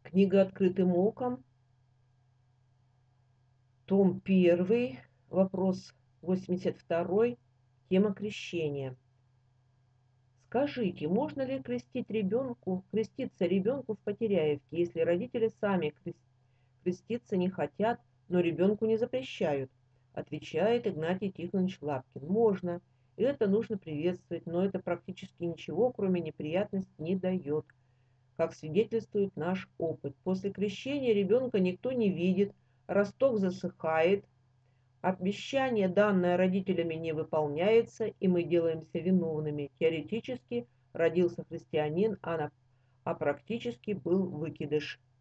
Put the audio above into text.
Книга «Открытым оком», том 1, вопрос 82, тема крещения. Скажите, можно ли креститься ребенку в Потеряевке, если родители сами креститься не хотят, но ребенку не запрещают? Отвечает Игнатий Тихонович Лапкин. Можно, и это нужно приветствовать, но это практически ничего, кроме неприятностей, не дает. Как свидетельствует наш опыт, после крещения ребенка никто не видит, росток засыхает, обещание, данное родителями, не выполняется, и мы делаемся виновными. Теоретически родился христианин, а практически был выкидыш.